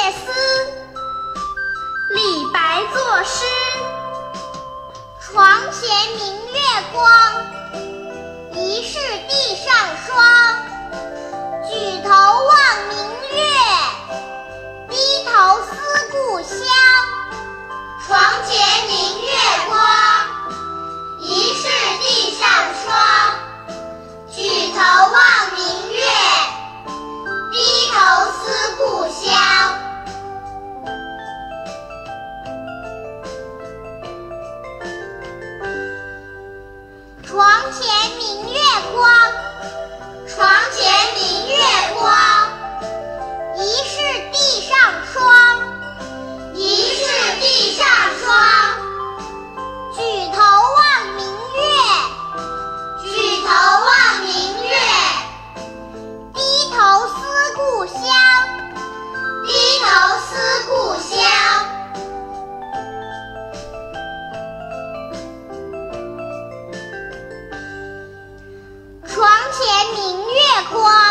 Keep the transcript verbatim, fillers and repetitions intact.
思》李白作诗。床前明月光，疑是地上霜。举头望明月，低头思故乡。床前明月光，疑是地上霜。举头望明月，低头思故乡。床前明月光，床前明月光，疑是地上霜，疑是地上霜。举头望明月，举头望明月，低头思故乡，低头思故乡。床前明月光。